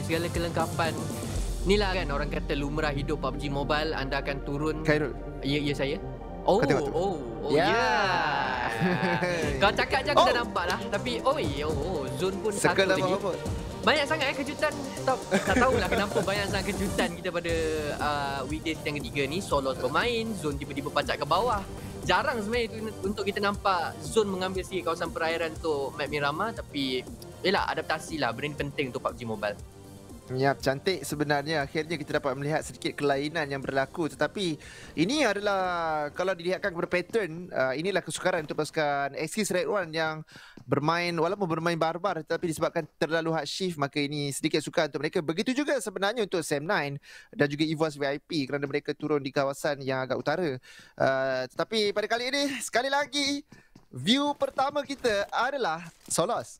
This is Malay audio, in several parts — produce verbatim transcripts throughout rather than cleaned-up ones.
segala kelengkapan. Inilah kan orang kata lumrah hidup P U B G Mobile, anda akan turun. Khairul. Ya, ya saya. Oh, oh, oh ya. Yeah. Kau cakap je aku oh. dah nampak lah. Tapi, oh, oh, oh zone pun Circle satu lagi. Apa? Banyak sangat eh kejutan. Tak, tak tahulah kenapa banyak sangat kejutan kita pada uh, weekdays yang ketiga ni. Solos bermain, zone tiba-tiba pacak ke bawah. Jarang sebenarnya itu untuk kita nampak zone mengambil sikit kawasan perairan untuk map Miramar. Tapi, yelah, adaptasi lah. Benda ni penting untuk P U B G Mobile. Ya, cantik sebenarnya. Akhirnya kita dapat melihat sedikit kelainan yang berlaku. Tetapi ini adalah, kalau dilihatkan kepada pattern, uh, inilah kesukaran untuk pasukan Axis Red One yang bermain, walaupun bermain barbar, tetapi disebabkan terlalu hard shift, maka ini sedikit sukar untuk mereka. Begitu juga sebenarnya untuk Sam nine dan juga EVOS V I P kerana mereka turun di kawasan yang agak utara. Uh, tetapi pada kali ini, sekali lagi, view pertama kita adalah Solos.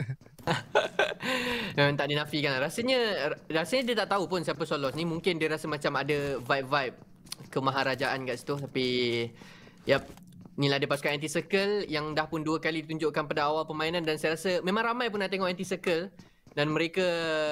Memang tak dinafikan lah. Rasanya, rasanya dia tak tahu pun siapa Solos ni. Mungkin dia rasa macam ada vibe-vibe kemaharajaan kat situ. Tapi, yap, inilah dia pasukan Anti-Circle yang dah pun dua kali ditunjukkan pada awal permainan. Dan saya rasa memang ramai pun nak tengok Anti-Circle. Dan mereka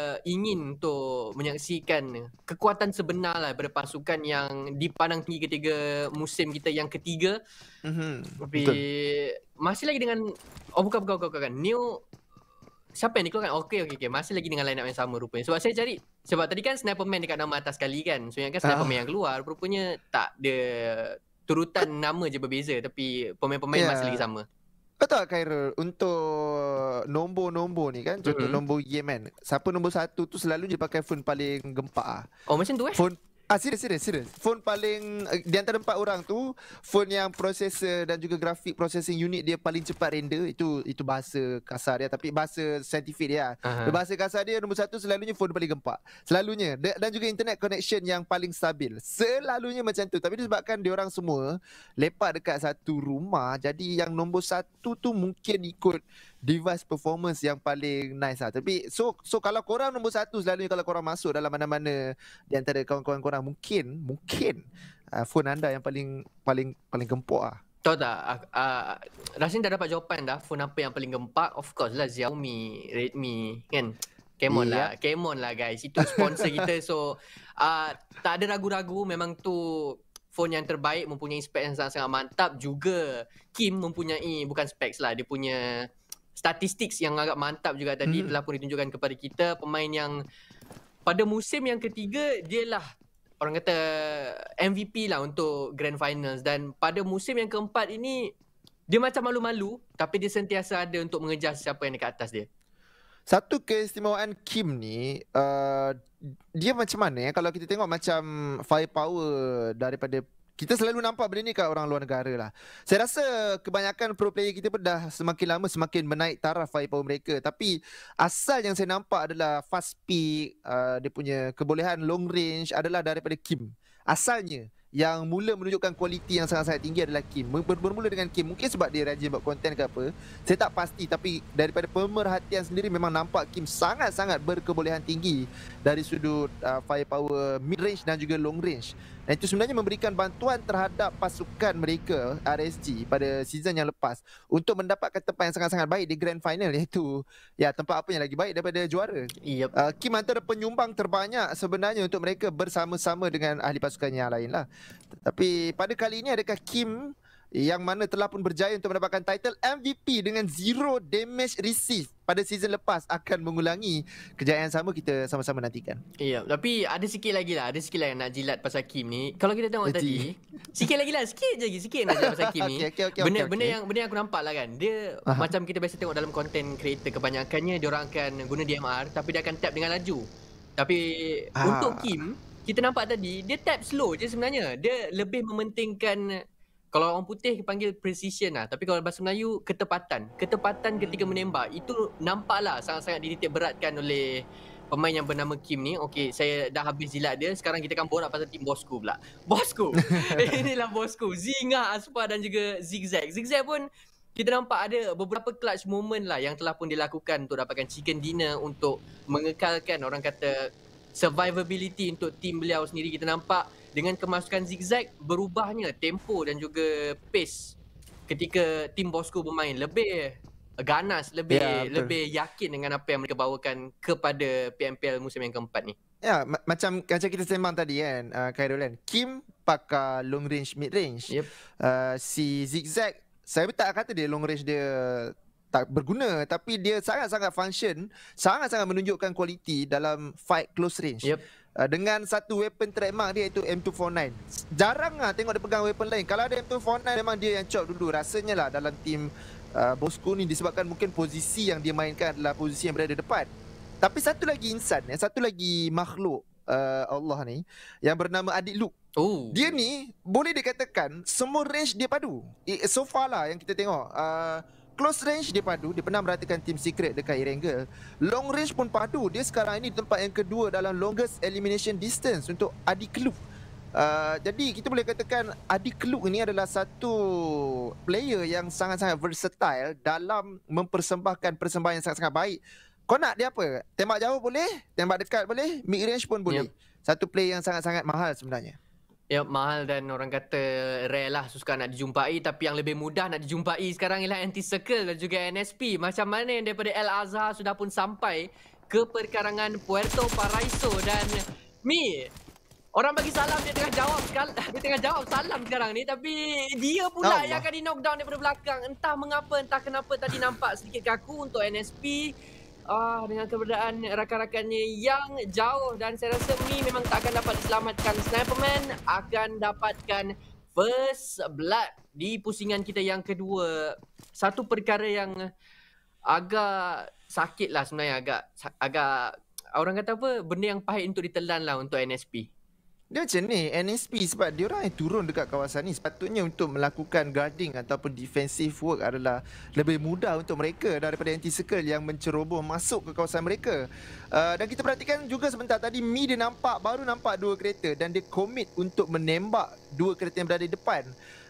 ingin untuk menyaksikan kekuatan sebenar lah daripada pasukan yang dipandang tinggi ketika musim kita yang ketiga. Mm-hmm. Tapi, betul. Masih lagi dengan, oh bukan, bukan, bukan, bukan. New, siapa yang dikeluarkan? Okey, okey, okey. Masih lagi dengan line up yang sama rupanya. Sebab saya cari, sebab tadi kan Sniper Man dekat nama atas sekali kan. So yang kan Sniper Man ah. yang keluar, rupanya tak ada turutan nama je berbeza. Tapi pemain-pemain yeah. masih lagi sama. Betul Khairul, untuk nombor-nombor ni kan, contoh mm-hmm. nombor Yemen, siapa nombor satu tu selalu dia pakai phone paling gempak. Oh macam tu eh? Phone Ah, serius, serius, serius. Phone paling, di antara empat orang tu, phone yang processor dan juga grafik processing unit dia paling cepat render. Itu itu bahasa kasar dia, tapi bahasa saintifik dia. Uh-huh. Bahasa kasar dia, nombor satu selalunya phone paling gempak. Selalunya. Dan juga internet connection yang paling stabil. Selalunya macam tu. Tapi disebabkan diorang semua lepak dekat satu rumah, jadi yang nombor satu tu mungkin ikut device performance yang paling nice lah. Tapi so so kalau korang nombor satu selalunya kalau korang masuk dalam mana-mana di antara kawan-kawan korang, mungkin mungkin uh, phone anda yang paling paling paling gempok lah. Tahu tak, uh, uh, rasanya dah dapat jawapan dah. Phone apa yang paling gempak? Of course lah Xiaomi, Redmi kan. Come on yeah. lah, come on lah guys. Itu sponsor kita. So uh, tak ada ragu-ragu, memang tu phone yang terbaik, mempunyai spek yang sangat-sangat mantap. Juga Kim mempunyai, bukan spek lah, dia punya statistik yang agak mantap juga tadi hmm. telah pun ditunjukkan kepada kita. Pemain yang pada musim yang ketiga, dia lah orang kata M V P lah untuk Grand Finals. Dan pada musim yang keempat ini, dia macam malu-malu, tapi dia sentiasa ada untuk mengejar siapa yang dekat atas dia. Satu keistimewaan Kim ni, uh, dia macam mana ya? Kalau kita tengok macam firepower daripada, kita selalu nampak benda ni kat orang luar negara lah. Saya rasa kebanyakan pro player kita pun dah semakin lama semakin menaik taraf firepower mereka. Tapi asal yang saya nampak adalah fast peak, uh, dia punya kebolehan long range adalah daripada Kim. Asalnya yang mula menunjukkan kualiti yang sangat-sangat tinggi adalah Kim. Ber Bermula dengan Kim, mungkin sebab dia rajin buat konten ke apa, saya tak pasti. Tapi daripada pemerhatian sendiri memang nampak Kim sangat-sangat berkebolehan tinggi dari sudut uh, firepower mid range dan juga long range. Dan itu sebenarnya memberikan bantuan terhadap pasukan mereka R S G pada season yang lepas untuk mendapatkan tempat yang sangat-sangat baik di Grand Final, iaitu ya tempat apa yang lagi baik daripada juara. Yep. Uh, Kim antara penyumbang terbanyak sebenarnya untuk mereka bersama-sama dengan ahli pasukan yang lain lah. Tapi pada kali ini, adakah Kim yang mana telah pun berjaya untuk mendapatkan title M V P dengan zero damage received pada season lepas akan mengulangi kejayaan sama? Kita sama-sama nantikan. Iya, tapi ada sikit lagi lah, ada sikit lagi nak jilat pasal Kim ni. Kalau kita tengok tadi, sikit lagi lah, sikit je lagi, sikit nak jilat pasal Kim ni. okay, okay, okay, benda, okay, benda okay. yang benda yang aku nampak lah kan, dia Aha. macam kita biasa tengok dalam content creator, kebanyakannya dia orang akan guna D M R, tapi dia akan tap dengan laju. Tapi ah. untuk Kim, kita nampak tadi, dia tap slow je sebenarnya. Dia lebih mementingkan, kalau orang putih panggil precision lah, tapi kalau bahasa Melayu, ketepatan. Ketepatan ketika menembak, itu nampaklah sangat-sangat dititik beratkan oleh pemain yang bernama Kim ni. Okey, saya dah habis jilat dia. Sekarang kita akan borak pasal tim bosku pula. Bosku! Inilah bosku. Zinga, Aspa dan juga Zigzag. Zigzag pun kita nampak ada beberapa clutch moment lah yang telah pun dilakukan untuk dapatkan chicken dinner, untuk mengekalkan orang kata survivability untuk tim beliau sendiri. Kita nampak dengan kemasukan Zigzag, berubahnya tempo dan juga pace ketika tim bosku bermain. Lebih ganas, lebih Ya, betul. lebih yakin dengan apa yang mereka bawakan kepada P M P L musim yang keempat ni. Ya, ma- macam macam kita sembang tadi kan, uh, Khairul kan. Kim pakai long range, mid range. Yep. Uh, si Zigzag, saya tak kata dia long range dia tak berguna, tapi dia sangat-sangat function, sangat-sangat menunjukkan kualiti dalam fight close range. Yep. Uh, dengan satu weapon trademark dia iaitu M two forty-nine. Jarang lah tengok dia pegang weapon lain. Kalau ada M two forty-nine memang dia yang chop dulu. Rasanya lah dalam tim uh, Bosco ni disebabkan mungkin posisi yang dia mainkan adalah posisi yang berada depan. Tapi satu lagi insan, eh, satu lagi makhluk uh, Allah ni yang bernama Adik Luke. Oh. Dia ni boleh dikatakan semua range dia padu. I, so far lah yang kita tengok. Uh, close range dia padu. Dia pernah meratakan Team Secret dekat Erangel. Long range pun padu. Dia sekarang ini tempat yang kedua dalam longest elimination distance untuk Adik Luke. Uh, jadi kita boleh katakan Adik Luke ni adalah satu player yang sangat-sangat versatile dalam mempersembahkan persembahan yang sangat-sangat baik. Kau nak dia apa? Tembak jauh boleh, tembak dekat boleh, mid range pun boleh. Yep. Satu play yang sangat-sangat mahal sebenarnya. Ya, mahal dan orang kata rare lah, susah nak dijumpai. Tapi yang lebih mudah nak dijumpai sekarang ialah Anti-Circle dan juga N S P. Macam mana yang daripada El Azhar sudah pun sampai ke perkarangan Puerto Paraiso. Dan Mi, orang bagi salam dia tengah jawab dia tengah jawab salam sekarang ni, tapi dia pula Allah yang akan di knockdown daripada belakang. Entah mengapa, entah kenapa tadi nampak sedikit kaku untuk N S P. Ah, dengan keberadaan rakan-rakannya yang jauh, dan saya rasa Mi memang tak akan dapat diselamatkan. Sniperman akan dapatkan first blood di pusingan kita yang kedua. Satu perkara yang agak sakit lah sebenarnya, agak agak orang kata apa, benda yang pahit untuk ditelan lah untuk N S P. Dia macam ni, N S P sebab dia orang yang turun dekat kawasan ni, sepatutnya untuk melakukan guarding ataupun defensive work adalah lebih mudah untuk mereka daripada Anti-Circle yang menceroboh masuk ke kawasan mereka. Uh, dan kita perhatikan juga sebentar tadi, Mi dia nampak, baru nampak dua kereta dan dia commit untuk menembak dua kereta yang berada di depan.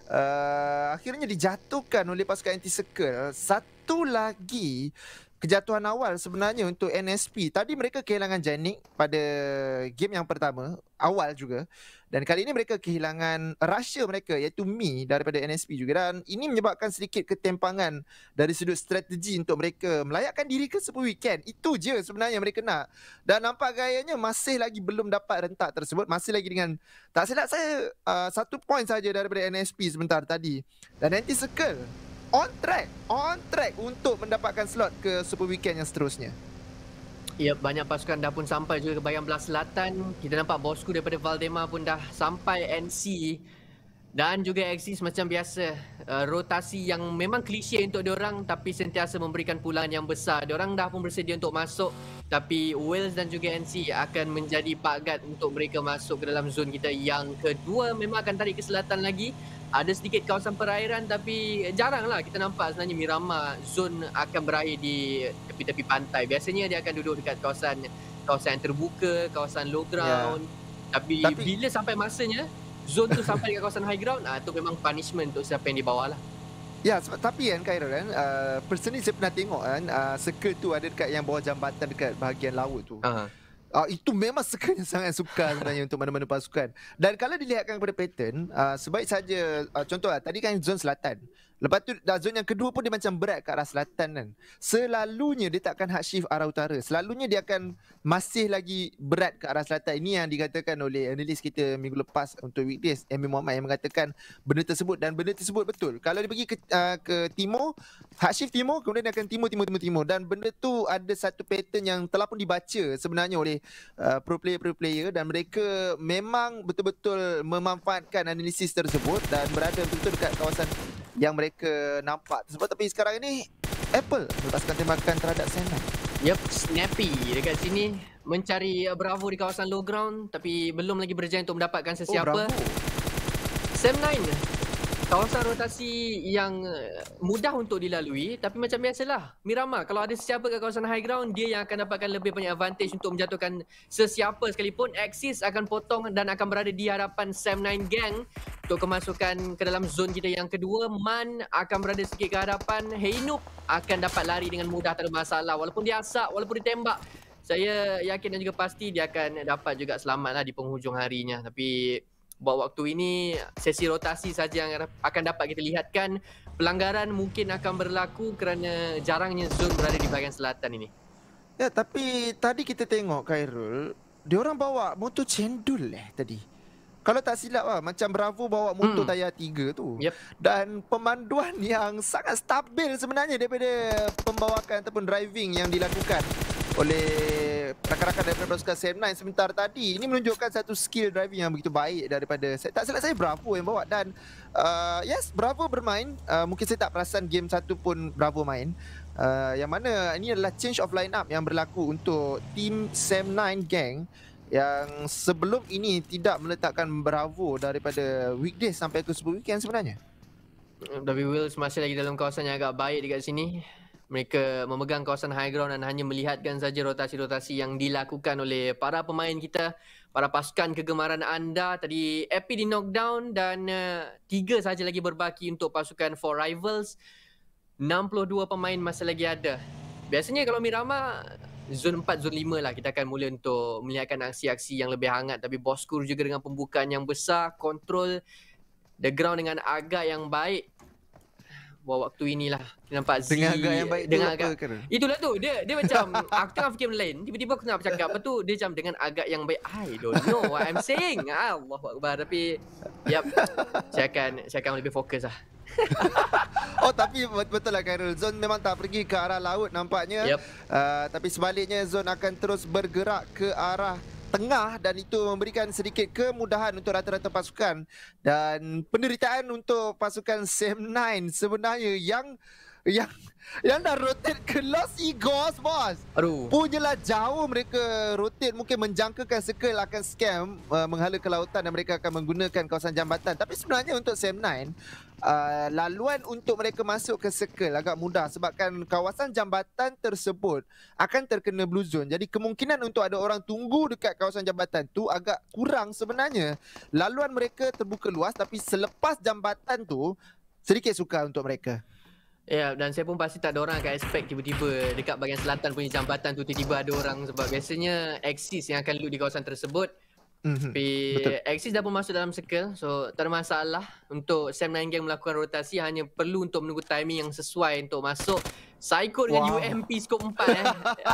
Uh, akhirnya dijatuhkan oleh pasukan Anti-Circle. Satu lagi kejatuhan awal sebenarnya untuk N S P. Tadi mereka kehilangan Janik pada game yang pertama, awal juga. Dan kali ini mereka kehilangan rusher mereka iaitu Mi daripada N S P juga. Dan ini menyebabkan sedikit ketempangan dari sudut strategi untuk mereka melayakkan diri ke Super Weekend. Itu je sebenarnya mereka nak. Dan nampak gayanya masih lagi belum dapat rentak tersebut. Masih lagi dengan, tak silap saya, uh, satu point saja daripada N S P sebentar tadi. Dan Anti-Circle on track, on track untuk mendapatkan slot ke Super Weekend yang seterusnya. Ya, banyak pasukan dah pun sampai juga ke bahagian belah selatan. Kita nampak Bosco daripada Valdemar pun dah sampai N C. Dan juga Axis macam biasa, uh, rotasi yang memang klise untuk diorang tapi sentiasa memberikan pulangan yang besar. Diorang dah pun bersedia untuk masuk, tapi Wales dan juga N C akan menjadi pagat untuk mereka masuk ke dalam zon kita yang kedua. Memang akan tarik ke selatan lagi. Ada sedikit kawasan perairan tapi jaranglah kita nampak sebenarnya Miramar zon akan berakhir di tepi-tepi pantai. Biasanya dia akan duduk dekat kawasan kawasan yang terbuka, kawasan low ground. Yeah. Tapi, tapi bila sampai masanya zon tu sampai dekat kawasan high ground, ah tu memang punishment untuk siapa yang di bawah lah. Ya, sebab tapi kan Khairul kan, uh, personally saya pernah tengok kan, uh, circle tu ada dekat yang bawah jambatan dekat bahagian laut tu. Uh-huh. Uh, itu memang circle yang sangat sukar sebenarnya untuk mana-mana pasukan. Dan kalau dilihatkan kepada pattern, uh, sebaik saja, uh, contoh lah, tadi kan zon selatan. Lepas tu dah zon yang kedua pun dia macam berat ke arah selatan kan. Selalunya dia takkan hard shift arah utara. Selalunya dia akan masih lagi berat ke arah selatan. Ini yang dikatakan oleh analis kita minggu lepas untuk weekdays, Emil Muhammad, yang mengatakan benda tersebut, dan benda tersebut betul. Kalau dia pergi ke, uh, ke timur, hard shift timur, kemudian dia akan timur, timur, timur, timur. Dan benda tu ada satu pattern yang telah pun dibaca sebenarnya oleh uh, pro player-pro player, dan mereka memang betul-betul memanfaatkan analisis tersebut dan berada betul-betul dekat kawasan yang mereka nampak tersebut. Tapi sekarang ini Apple melepaskan tembakan terhadap Sam nine. Yep, Snappy dekat sini mencari Bravo di kawasan low ground tapi belum lagi berjaya untuk mendapatkan sesiapa. Oh, Sam nine, kawasan rotasi yang mudah untuk dilalui, tapi macam biasalah Miramar, kalau ada sesiapa kat kawasan high ground, dia yang akan dapatkan lebih banyak advantage untuk menjatuhkan sesiapa sekalipun. Axis akan potong dan akan berada di hadapan Sam nine gang untuk kemasukan ke dalam zon kita yang kedua. Man akan berada sikit ke hadapan. Heinup akan dapat lari dengan mudah, tak ada masalah. Walaupun dia asak, walaupun ditembak, saya yakin dan juga pasti dia akan dapat juga selamat lah di penghujung harinya. Tapi Buat waktu ini, sesi rotasi saja yang akan dapat kita lihatkan. Pelanggaran mungkin akan berlaku kerana jarangnya zone berada di bahagian selatan ini. Ya, tapi tadi kita tengok Khairul, diorang bawa motor cendol eh tadi. Kalau tak silap lah, macam Bravo bawa motor hmm. tayar tiga tu. Yep. Dan pemanduan yang sangat stabil sebenarnya daripada pembawakan ataupun driving yang dilakukan oleh rakan-rakan daripada pasukan Sam nine sebentar tadi. Ini menunjukkan satu skill driving yang begitu baik daripada, tak silap saya Bravo yang bawa. Dan uh, yes, Bravo bermain. Uh, mungkin saya tak perasan game satu pun Bravo main. Uh, yang mana ini adalah change of line up yang berlaku untuk tim Sam nine gang yang sebelum ini tidak meletakkan Bravo daripada weekdays sampai ke Super Weekend sebenarnya. W Wills masih lagi dalam kawasan yang agak baik dekat sini. Mereka memegang kawasan high ground dan hanya melihatkan saja rotasi-rotasi yang dilakukan oleh para pemain kita, para pasukan kegemaran anda. Tadi Epi di knockdown dan uh, tiga saja lagi berbaki untuk pasukan For Rivals. enam puluh dua pemain masih lagi ada. Biasanya kalau Miramar zone empat, zone lima lah kita akan mula untuk melihatkan aksi-aksi yang lebih hangat. Tapi Boskur juga dengan pembukaan yang besar, kontrol the ground dengan agak yang baik. Buat waktu inilah kita nampak Z dengan agak yang baik dengan tu agak, apa kan? itulah tu dia dia macam aku tengah fikir benda lain, tiba-tiba aku nak bercakap apa tu, dia macam dengan agak yang baik. I don't know what I'm saying. Allahu Akbar. Tapi yap, saya akan saya akan lebih fokus lah. Oh, tapi betul lah Khairul, Zone memang tak pergi ke arah laut nampaknya. Yep. Uh, tapi sebaliknya Zone akan terus bergerak ke arah tengah dan itu memberikan sedikit kemudahan untuk rata-rata pasukan dan penderitaan untuk pasukan Sam nine sebenarnya yang yang yang dah rotate ke Los Igos, bos. Aduh. Punyalah jauh mereka rotate, mungkin menjangkakan circle akan scam uh, menghala ke lautan dan mereka akan menggunakan kawasan jambatan. Tapi sebenarnya untuk Sam nine Uh, laluan untuk mereka masuk ke circle agak mudah sebabkan kawasan jambatan tersebut akan terkena blue zone. Jadi kemungkinan untuk ada orang tunggu dekat kawasan jambatan tu agak kurang sebenarnya. Laluan mereka terbuka luas tapi selepas jambatan tu sedikit sukar untuk mereka. Ya, dan saya pun pasti tak ada orang akan expect tiba-tiba dekat bahagian selatan punya jambatan tu tiba-tiba ada orang, sebab biasanya Axis yang akan loot di kawasan tersebut. Mm-hmm. Tapi Axis dah pun masuk dalam circle, so tak ada masalah untuk Sam nine gang melakukan rotasi. Hanya perlu untuk menunggu timing yang sesuai untuk masuk. Psycho dengan wow. U M P scope empat eh.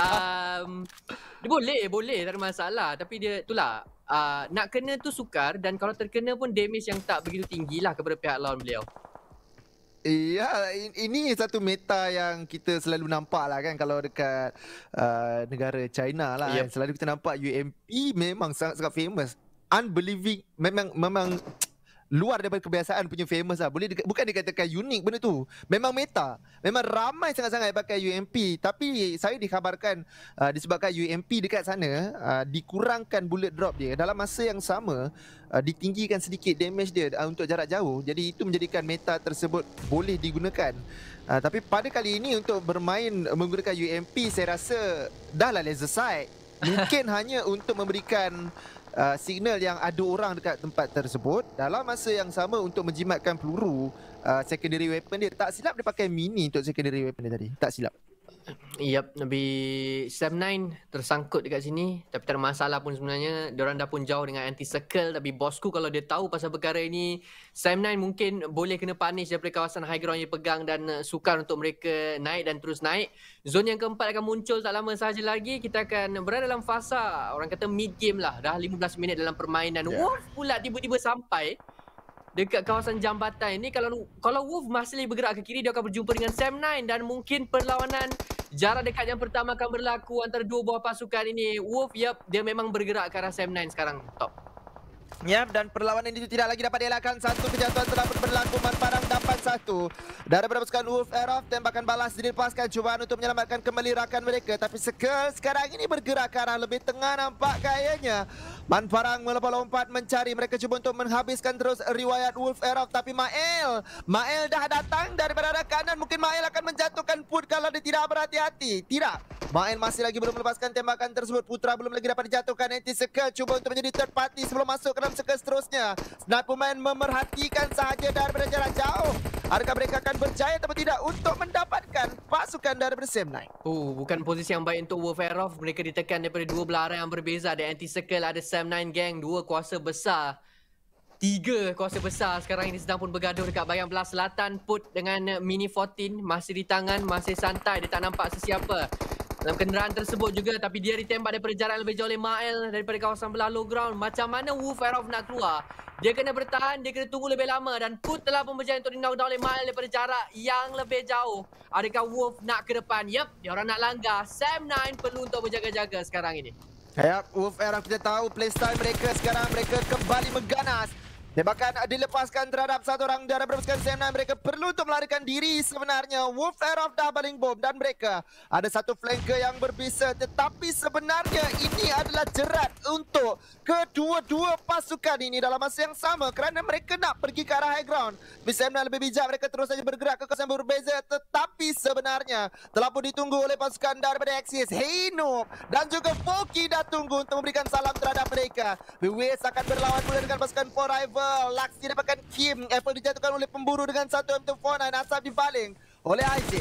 um, dia boleh, boleh tak ada masalah. Tapi dia itulah uh, nak kena tu sukar, dan kalau terkena pun damage yang tak begitu tinggi lah kepada pihak lawan beliau. Ya, ini satu meta yang kita selalu nampak lah kan kalau dekat uh, negara China lah. Yep. Kan? Selalu kita nampak U M P memang sangat-sangat famous. Unbelieving, memang memang luar daripada kebiasaan punya famous lah. Boleh di, bukan dikatakan unik benda tu. Memang meta. Memang ramai sangat-sangat pakai U M P. Tapi saya dikhabarkan uh, disebabkan U M P dekat sana uh, dikurangkan bullet drop dia. Dalam masa yang sama uh, ditinggikan sedikit damage dia uh, untuk jarak jauh. Jadi itu menjadikan meta tersebut boleh digunakan. Uh, tapi pada kali ini untuk bermain menggunakan U M P saya rasa dah lah laser sight. Mungkin hanya untuk memberikan Uh, signal yang ada orang dekat tempat tersebut. Dalam masa yang sama untuk menjimatkan peluru uh, secondary weapon dia. Tak silap dia pakai mini untuk secondary weapon dia tadi. Tak silap. Yep, Nabi Sam nine tersangkut dekat sini. Tapi tak ada masalah pun sebenarnya. Diorang dah pun jauh dengan anti-circle. Tapi bosku kalau dia tahu pasal perkara ini, Sam nine mungkin boleh kena punish daripada kawasan high ground yang pegang, dan uh, sukar untuk mereka naik dan terus naik. Zone yang keempat akan muncul tak lama sahaja lagi. Kita akan berada dalam fasa, orang kata mid game lah. Dah lima belas minit dalam permainan. Yeah. Wolf pula tiba-tiba sampai dekat kawasan jambatan ini. Kalau kalau Wolf masih lagi bergerak ke kiri, dia akan berjumpa dengan Sam nine dan mungkin perlawanan jarak dekat yang pertama akan berlaku antara dua buah pasukan ini. Wolf, yap, dia memang bergerak ke arah Sam nine sekarang. Top. Ya, dan perlawanan itu tidak lagi dapat dielakkan. Satu kejatuhan telah berlaku. Manparang dapat satu daripada pasukan Wolf Air Off. Tembakan balas dilepaskan, cubaan untuk menyelamatkan kembali rakan mereka. Tapi Circle sekarang ini bergerak ke arah lebih tengah nampak kayaknya. Manparang melompat-lompat mencari. Mereka cuba untuk menghabiskan terus riwayat Wolf Air Off. Tapi Mael, Mael dah datang daripada arah kanan. Mungkin Mael akan menjatuhkan Put kalau dia tidak berhati-hati. Tidak. Mael masih lagi belum melepaskan tembakan tersebut. Putra belum lagi dapat dijatuhkan. Anti-Circle cuba untuk menjadi third party sebelum masuk ke dalam circle seterusnya. Sniperman memerhatikan sahaja daripada jarak jauh. Adakah mereka akan berjaya atau tidak untuk mendapatkan pasukan daripada Sam nine? Oh, bukan posisi yang baik untuk Wolf Air Off. Mereka ditekan daripada dua belah arah yang berbeza. Ada anti-circle, ada Sam nine gang. Dua kuasa besar. Tiga kuasa besar sekarang ini sedang pun bergaduh dekat bahagian belah selatan. Put dengan Mini empat belas masih di tangan, masih santai. Dia tak nampak sesiapa dalam kenderaan tersebut juga. Tapi dia ditembak daripada jarak yang lebih jauh oleh Mael daripada kawasan belah low ground. Macam mana Wolf Aerof nak keluar? Dia kena bertahan, dia kena tunggu lebih lama. Dan Put telah pun berjaya untuk di-knockdown oleh Mael daripada jarak yang lebih jauh. Adakah Wolf nak ke depan? Yup, dia orang nak langgar. Sam nine perlu untuk berjaga-jaga sekarang ini. Ya, Wolf Aerof kita tahu playstyle mereka sekarang. Mereka kembali mengganas. Tembakan dilepaskan terhadap satu orang dari pasukan Sam nine. Mereka perlu untuk melarikan diri sebenarnya. Wolf Aerof dah baling bom dan mereka ada satu flanker yang berbisa. Tetapi sebenarnya ini adalah jerat untuk kedua-dua pasukan ini dalam masa yang sama kerana mereka nak pergi ke arah high ground. Tapi Sam nine lebih bijak, mereka terus saja bergerak ke kawasan berbeza. Tetapi sebenarnya telah pun ditunggu oleh pasukan daripada Axis. Heino dan juga Foki dah tunggu untuk memberikan salam terhadap mereka. Wiz akan berlawan mula dengan pasukan Forever. Laksi dapatkan Kim. Apple dijatuhkan oleh pemburu dengan satu M two forty-nine. Asap dibaling oleh Aizen.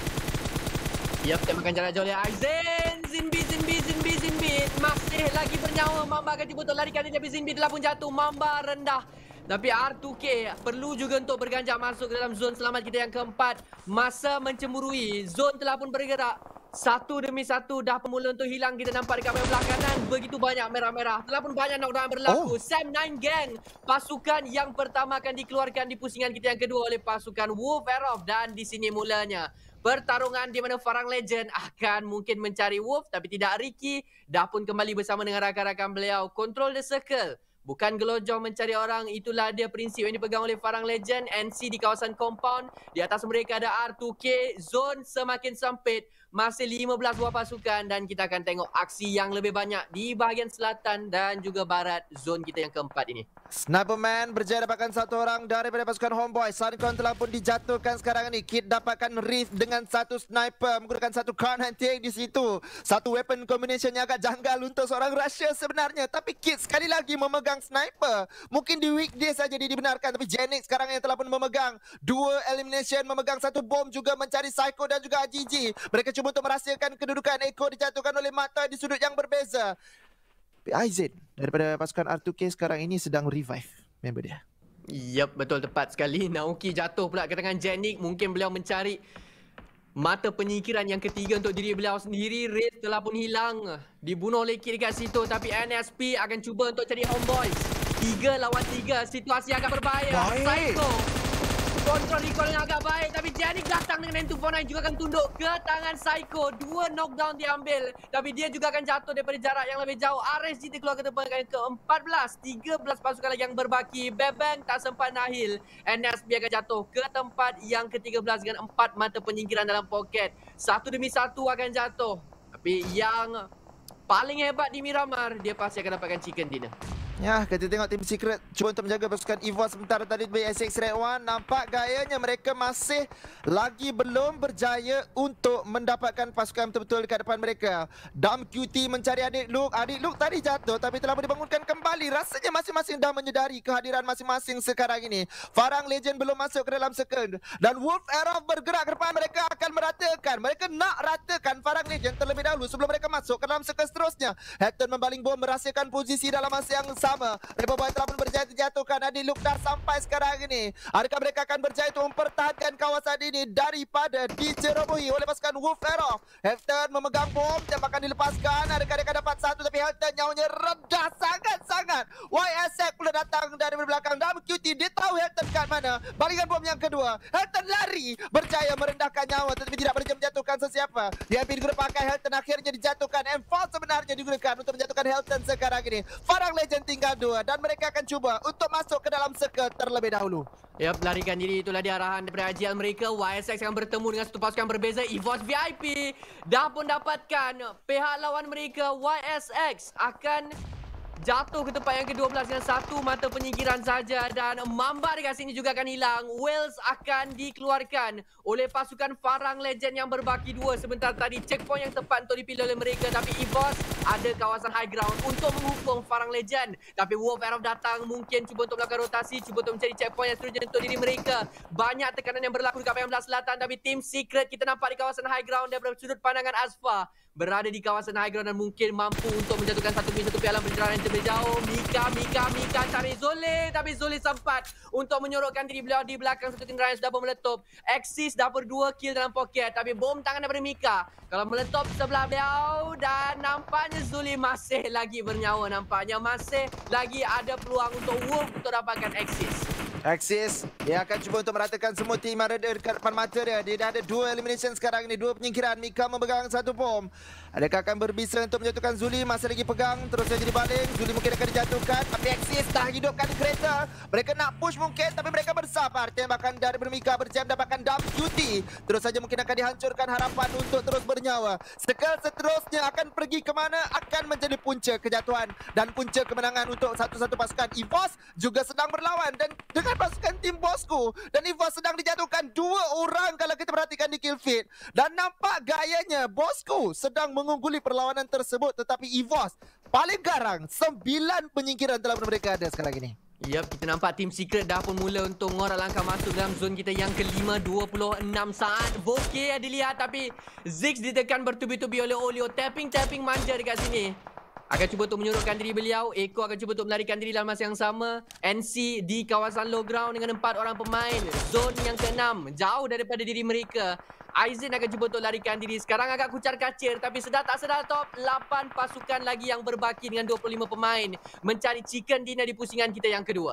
Yap, tembakan jarak jauh oleh Aizen. Zinbi, Zinbi, Zinbi, Zinbi. Masih lagi bernyawa. Mamba akan cuba untuk larikan dia. Tapi Zinbi telah pun jatuh. Mamba rendah. Tapi R two K perlu juga untuk berganjak masuk ke dalam zon selamat kita yang keempat. Masa mencemburui. Zon telah pun bergerak. Satu demi satu dah pemula untuk hilang. Kita nampak dekat belah kanan. Begitu banyak merah-merah. Telah pun banyak knockdown yang berlaku. Oh. Sam nine Gang. Pasukan yang pertama akan dikeluarkan di pusingan kita yang kedua oleh pasukan Wolf Aerof. Dan di sini mulanya pertarungan di mana Farang Legend akan mungkin mencari Wolf. Tapi tidak Ricky. Dah pun kembali bersama dengan rakan-rakan beliau. Control the circle. Bukan gelojong mencari orang. Itulah dia prinsip yang dipegang oleh Farang Legend. N C di kawasan compound. Di atas mereka ada R two K. Zone semakin sempit. Masih lima belas buah pasukan. Dan kita akan tengok aksi yang lebih banyak di bahagian selatan dan juga barat zone kita yang keempat ini. Sniperman berjaya dapatkan satu orang daripada pasukan Homeboy. Suncon telah pun dijatuhkan sekarang ini. Kit dapatkan Rift dengan satu sniper. Menggunakan satu Crown Hunting di situ. Satu weapon combination yang agak janggal untuk seorang Russia sebenarnya. Tapi Kit sekali lagi memegang sniper. Mungkin di weekday saja dia dibenarkan. Tapi Genix sekarang yang telah pun memegang dua elimination. Memegang satu bom juga mencari Psycho dan juga A G G. Mereka cuba untuk merahsiakan kedudukan. Eko dijatuhkan oleh Mata di sudut yang berbeza. Aizen daripada pasukan R two K sekarang ini sedang revive member dia. Yep, betul tepat sekali. Naoki jatuh pula ke tangan Janik. Mungkin beliau mencari mata penyingkiran yang ketiga untuk diri beliau sendiri. Raid telah pun hilang. Dibunuh oleh Kid dekat situ. Tapi N S P akan cuba untuk cari Homeboys. Tiga lawan tiga. Situasi agak berbahaya. Baik. Psycho kontrol recall yang agak baik. Tapi Janik datang dengan M two forty-nine juga akan tunduk ke tangan Psycho. Dua knockdown diambil. Tapi dia juga akan jatuh daripada jarak yang lebih jauh. R S G terkeluar ke tempat yang ke-empat belas. tiga belas pasukan lagi yang berbaki. Bebeng tak sempat nahil. N S P akan jatuh ke tempat yang ke-tiga belas dengan empat mata penyingkiran dalam poket. Satu demi satu akan jatuh. Tapi yang paling hebat di Miramar, dia pasti akan dapatkan chicken dinner. Ya, kita tengok Team Secret cuba untuk menjaga pasukan Evo sementara tadi B S X Red One. Nampak gayanya mereka masih lagi belum berjaya untuk mendapatkan pasukan betul-betul dekat depan mereka. Dam Q T mencari adik Luke. Adik Luke tadi jatuh tapi telah dibangunkan kembali. Rasanya masing-masing dah menyedari kehadiran masing-masing sekarang ini. Farang Legend belum masuk ke dalam second. Dan Wolf Aerof bergerak ke depan. Mereka akan meratakan. Mereka nak ratakan Farang Legend terlebih dahulu sebelum mereka masuk ke dalam second seterusnya. Hector membaling bom merahsiakan posisi dalam masa yang sama. Rebel Boy telah pun berjaya dijatuhkan. Adi Luke dah sampai sekarang ini. Adakah mereka akan berjaya untuk mempertahankan kawasan ini daripada dicerobohi oleh pasukan Wolf Aerof? Helton memegang bom. Tembakan dilepaskan. Adakah mereka dapat satu tapi Helton nyawanya rendah sangat-sangat. Y S X pula datang dari belakang. Dalam Q T dia tahu Helton kat mana. Balingan bom yang kedua. Helton lari. Berjaya merendahkan nyawa tetapi tidak berjaya menjatuhkan sesiapa. Dia hampir digunakan Helton akhirnya dijatuhkan. M empat sebenarnya digunakan untuk menjatuhkan Helton sekarang ini. Farang Legend tinggal dua dan mereka akan cuba untuk masuk ke dalam circle terlebih dahulu. Ya, pelarikan diri itulah dia arahan daripada ajian mereka. Y S X yang bertemu dengan satu pasukan berbeza. EVOS V I P dah pun dapatkan. Pihak lawan mereka Y S X akan jatuh ke tempat yang ke-dua belas dengan satu mata penyingkiran saja. Dan Mamba dekat sini juga akan hilang. Wales akan dikeluarkan oleh pasukan Farang Legend yang berbaki dua. Sebentar tadi checkpoint yang tepat untuk dipilih oleh mereka. Tapi EVOS ada kawasan high ground untuk menghukum Farang Legend. Tapi Wolf Aerof datang mungkin cuba untuk melakukan rotasi. Cuba untuk mencari checkpoint yang seterusnya untuk diri mereka. Banyak tekanan yang berlaku dekat bahagian belah selatan. Tapi Team Secret kita nampak di kawasan high ground daripada sudut pandangan Asfa. berada di kawasan high ground dan mungkin mampu untuk menjatuhkan satu pin satu pialang pencerahan yang terlebih jauh. Mika, Mika, Mika cari Zole, tapi Zole sempat untuk menyorokkan diri beliau di belakang satu kenderaan yang sudah pun meletup. Axis dapat dua kill dalam poket, tapi bom tangan daripada Mika kalau meletup sebelah beliau dan nampaknya Zuli masih lagi bernyawa, nampaknya masih lagi ada peluang untuk Wolf untuk dapatkan Axis. Axis, dia akan cuba untuk meratakan semua tim ada dekat depan mata dia. Dia dah ada dua elimination sekarang ini, dua penyingkiran. Mika memegang satu bom. Adakah akan berbisa untuk menjatuhkan Zuli? Masih lagi pegang, terus saja dibaling. Zuli mungkin akan dijatuhkan, tapi Axis dah hidupkan kereta. Mereka nak push mungkin, tapi mereka bersabar. Tembakan dari Mika berjam dapatkan dump duty. Terus saja mungkin akan dihancurkan harapan untuk terus bernyawa. Sekal seterusnya akan pergi ke mana? Akan menjadi punca kejatuhan dan punca kemenangan untuk satu-satu pasukan. EVOS juga sedang berlawan dan dengan pasukan tim Bosku, dan EVOS sedang dijatuhkan dua orang kalau kita perhatikan di kill feed. Dan nampak gayanya Bosku sedang mengungguli perlawanan tersebut, tetapi EVOS paling garang sembilan penyingkiran telah mereka ada sekarang ini. Yap, kita nampak Team Secret dah pun mula untuk ngorak langkah masuk dalam zon kita yang kelima, dua puluh enam saat. Voke ada lihat tapi Ziggs ditekan bertubi-tubi oleh Olio. Tapping-tapping manja dekat sini. Akan cuba untuk menyorokkan diri beliau. Eko akan cuba untuk melarikan diri dalam masa yang sama. N C di kawasan low ground dengan empat orang pemain. Zon yang keenam, jauh daripada diri mereka. Aizen akan cuba untuk larikan diri. Sekarang agak kucar kacir, tapi sedar tak sedar top lapan pasukan lagi yang berbaki dengan dua puluh lima pemain mencari chicken dinner di pusingan kita yang kedua.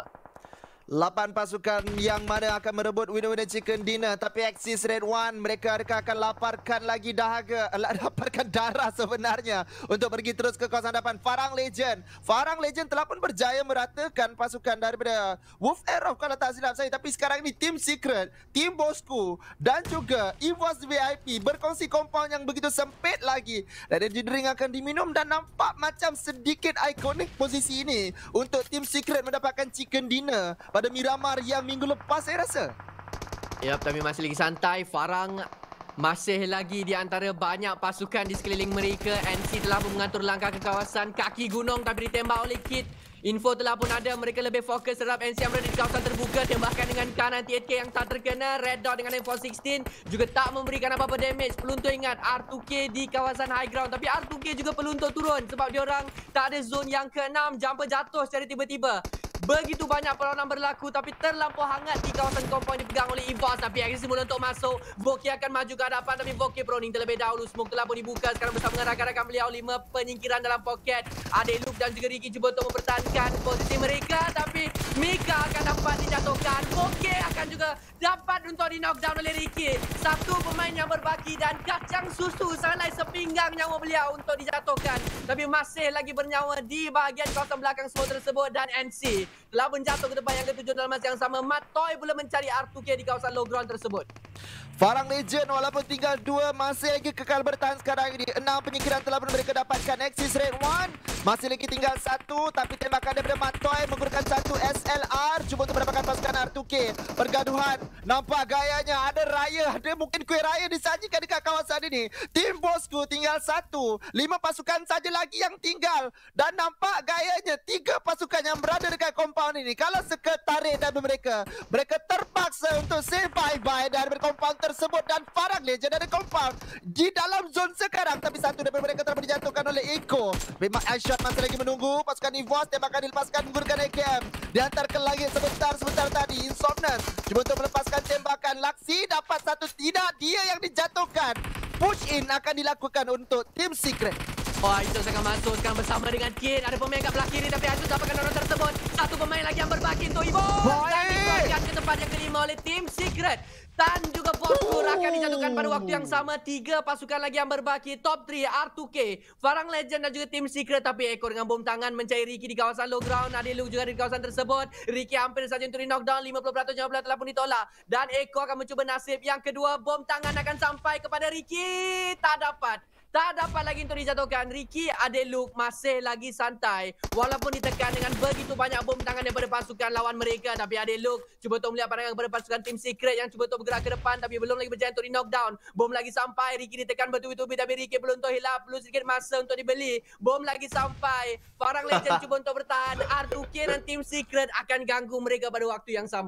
lapan pasukan yang mana akan merebut winner-winner chicken dinner. Tapi Axis Red One, mereka adakah akan laparkan lagi dahaga, laparkan darah sebenarnya untuk pergi terus ke kawasan hadapan. Farang Legend, Farang Legend telah pun berjaya meratakan pasukan daripada Wolf Arrow kalau tak silap saya. Tapi sekarang ini Team Secret, Team Bosku dan juga EVOS V I P berkongsi compound yang begitu sempit lagi. Dan energy drink akan diminum dan nampak macam sedikit ikonik posisi ini untuk Team Secret mendapatkan chicken dinner pada Miramar yang minggu lepas saya rasa. Yap, tapi masih lagi santai. Farang masih lagi di antara banyak pasukan di sekeliling mereka. N C telah pun mengatur langkah ke kawasan kaki gunung tapi ditembak oleh Kid. Info telah pun ada, mereka lebih fokus terhadap N C yang berada di kawasan terbuka. Tembakan dengan K sembilan puluh lapan K yang tak terkena. Red Dot dengan M four sixteen juga tak memberikan apa-apa damage. Perlu untuk ingat R two K di kawasan high ground. Tapi R two K juga perlu untuk turun sebab diorang tak ada zone yang keenam. Jumper jatuh secara tiba-tiba. Begitu banyak perlawanan berlaku tapi terlampau hangat di kawasan compound dipegang oleh EVOS. Tapi Axis mula untuk masuk. Voke akan maju ke hadapan tapi Voke proning terlebih dahulu. Smoke telah pun dibuka sekarang bersama dengan rakan-rakan beliau. Lima penyingkiran dalam poket. Adeluk dan juga Ricky cuba untuk mempertahankan posisi mereka. Tapi Mika akan dapat dijatuhkan. Voke akan juga dapat untuk di knockdown oleh Ricky. Satu pemain yang berbaki dan kacang susu sangat sepinggang nyawa beliau untuk dijatuhkan. Tapi masih lagi bernyawa di bahagian kawasan belakang semua tersebut. Dan N C telah menjatuh ke depan yang ketujuh dalam masa yang sama. Matoy pula mencari R two K di kawasan low ground tersebut. Farang Legend walaupun tinggal dua masih lagi kekal bertahan sekarang ini. Enam penyingkiran telah pun mereka dapatkan. Axis Red One masih lagi tinggal satu tapi tembakan daripada Matoy menggunakan satu S L R cuba untuk mendapatkan pasukan R two K. Pergaduhan nampak gayanya, ada raya, ada mungkin kuih raya disajikan dekat kawasan ini. Tim Bosku tinggal satu, lima pasukan saja lagi yang tinggal dan nampak gayanya tiga pasukan yang berada dekat compound ini. Kalau sekretariat dari mereka, mereka terpaksa untuk say bye-bye dari compound tersebut dan Farang Legend dari compound di dalam zone sekarang. Tapi satu daripada mereka telah dijatuhkan oleh Eko. Memang Aishot masih lagi menunggu. Pasukan EVOS tembakan dilepaskan menggunakan A K M. Diantarkan lagi sebentar-sebentar tadi. Insomnus cuba untuk melepaskan tembakan. Laksi dapat satu, tidak dia yang dijatuhkan. Push in akan dilakukan untuk Team Secret. Oh, itu akan masuk sekarang bersama dengan Kid. Ada pemain kat belah kiri tapi Asus dapatkan orang tersebut. Satu pemain lagi yang berbaki untuk EVOS. Dan dikeluarkan ke tempat yang kelima oleh Team Secret. Dan juga Bosku akan dijatuhkan pada waktu yang sama. Tiga pasukan lagi yang berbaki. Top tiga R two K, Farang Legend dan juga Team Secret. Tapi Eko dengan bom tangan mencari Ricky di kawasan low ground. Adeluk juga di kawasan tersebut. Ricky hampir saja untuk di knockdown. lima puluh peratus lima puluh telah pun ditolak. Dan Eko akan mencuba nasib yang kedua. Bom tangan akan sampai kepada Ricky. Tak dapat. Tak dapat lagi untuk dijatuhkan. Ricky Adeluk masih lagi santai. Walaupun ditekan dengan begitu banyak bom tangan daripada pasukan lawan mereka. Tapi Adeluk cuba untuk melihat pandangan kepada pasukan Team Secret yang cuba untuk bergerak ke depan. Tapi belum lagi berjaya untuk di knockdown. Bom lagi sampai. Ricky ditekan bertubi-tubi. Tapi Ricky belum untuk hilap. Perlu sedikit masa untuk dibeli. Bom lagi sampai. Farang Legend cuba untuk bertahan. R two K dan Team Secret akan ganggu mereka pada waktu yang sama.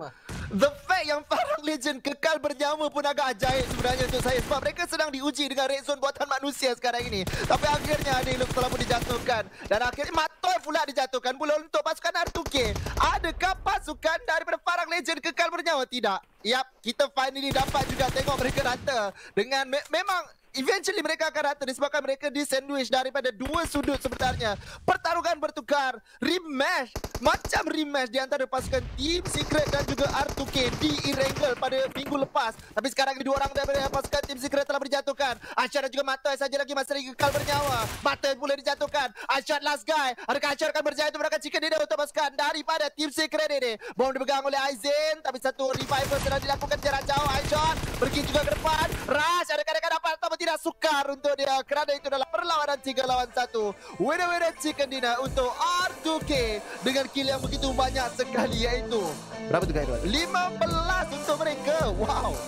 The fact yang Farang Legend kekal bernyawa pun agak ajaib sebenarnya untuk saya. Sebab mereka sedang diuji dengan red zone buatan manusia sekarang ini. Tapi akhirnya Adelux telah pun dijatuhkan. Dan akhirnya Matoy pula dijatuhkan pula untuk pasukan R two K. Adakah pasukan daripada Farang Legend kekal bernyawa? Tidak. Yap, kita finally dapat juga tengok mereka rata. Dengan me memang eventually mereka akan rata disebabkan mereka disandwich daripada dua sudut sebenarnya. Pertarungan bertukar, rematch, macam rematch di antara pasukan Team Secret dan juga R two K di Erangel pada minggu lepas. Tapi sekarang dua orang daripada pasukan Team Secret telah dijatuhkan. Ashar dan juga Matoy saja lagi masih lagi kekal bernyawa. Matoy boleh dijatuhkan. Ashar last guy. Adakah Ashar akan berjaya untuk mendapatkan chicken dinner untuk pasukan daripada Team Secret ini? Bom dipegang oleh Aizen, tapi satu revival sedang dilakukan jarak jauh. Ashar pergi juga ke depan. Rush, adakah akan dapat atau tidak sukar untuk dia kerana itu adalah perlawanan tiga lawan satu. Winner-winner chicken dinner untuk R two K dengan kill yang begitu banyak sekali, iaitu berapa tu guys? lima belas untuk mereka. Wow.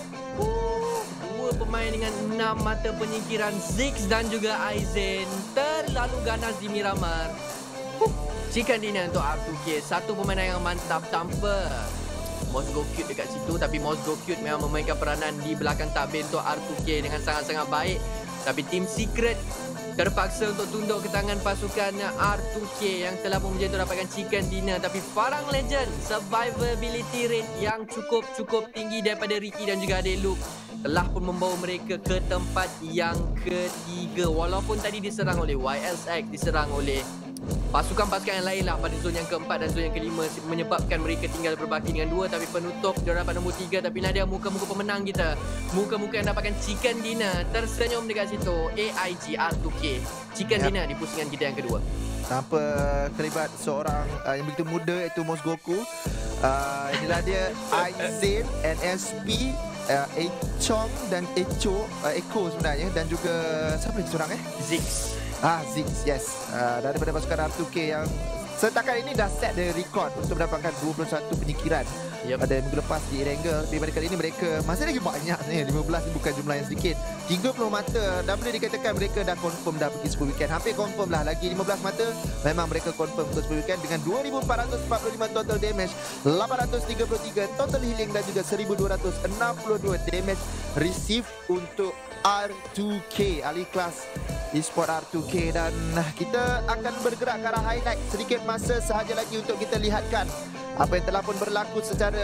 Uh, dua pemain dengan enam mata penyingkiran, Ziggs dan juga Aizen terlalu ganas di Miramar. Uh, chicken dinner untuk R two K, satu pemain yang mantap tanpa Mozgo Cute dekat situ. Tapi Mozgo Cute memang memainkan peranan di belakang tabir untuk R two K dengan sangat-sangat baik. Tapi Team Secret terpaksa untuk tunduk ke tangan pasukan R two K yang telah pun menjadi dapatkan chicken dinner. Tapi Farang Legend, survivability rate yang cukup-cukup tinggi daripada Ricky dan juga Adelux telah pun membawa mereka ke tempat yang ketiga. Walaupun tadi diserang oleh Y L X, diserang oleh pasukan-pasukan yang lain lah pada zon yang keempat dan zon yang kelima, menyebabkan mereka tinggal berbaki dengan dua. Tapi penutup dia dapat nombor tiga. Tapi Nadia, muka-muka pemenang kita, muka-muka yang dapatkan chicken dinner tersenyum dekat situ. A I G R two K chicken yep. dinner di pusingan kita yang kedua tanpa terlibat seorang uh, yang begitu muda, iaitu Mozgoku. uh, Inilah dia Aizen, N S P, uh, Echong dan Echo, uh, Echo sebenarnya. Dan juga siapa lagi seorang eh? Ziggs. Ah, Ziggs, yes. Uh, daripada pasukan R two K yang setakat ini dah set the record untuk mendapatkan dua puluh satu penyingkiran yep. pada minggu lepas di Erangel. Tapi pada kali ini mereka masih lagi banyak ni, lima belas ni bukan jumlah yang sedikit. tiga puluh mata dan boleh dikatakan mereka dah confirm dah pergi sepuluh weekend. Hampir confirm lah, lagi lima belas mata memang mereka confirm untuk sepuluh weekend dengan dua ribu empat ratus empat puluh lima total damage, lapan ratus tiga puluh tiga total healing dan juga seribu dua ratus enam puluh dua damage receive untuk R two K, ahli kelas eSport R two K. Dan kita akan bergerak ke arah highlight sedikit masa sahaja lagi untuk kita lihatkan apa yang telah pun berlaku secara